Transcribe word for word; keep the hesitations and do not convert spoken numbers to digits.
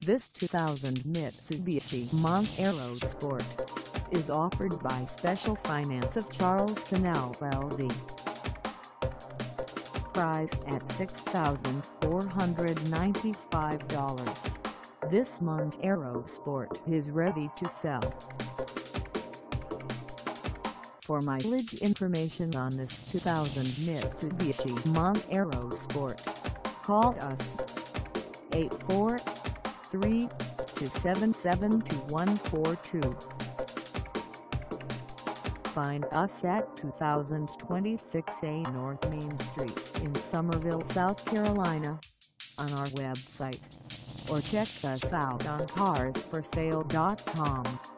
This two thousand Mitsubishi Montero Sport is offered by Special Finance of Charleston L L C. Priced at six thousand four hundred ninety-five dollars, this Montero Sport is ready to sell. For mileage information on this two thousand Mitsubishi Montero Sport, call us eight four three, two seven seven, two one four two. Find us at two thousand twenty-six A North Main Street in Summerville, South Carolina, on our website, or check us out on cars for sale dot com.